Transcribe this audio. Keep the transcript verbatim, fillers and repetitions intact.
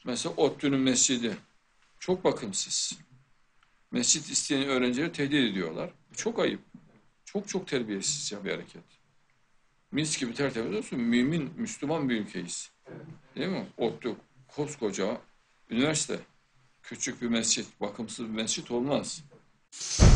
Mesela ODTÜ'nün mescidi çok bakımsız. Mescit isteyen öğrencileri tehdit ediyorlar. Çok ayıp. Çok çok terbiyesizce bir hareket. Mis gibi tertemiz olsun. Mümin, Müslüman bir ülkeyiz. Değil mi? ODTÜ koskoca üniversite. Küçük bir mescit, bakımsız bir mescit olmaz.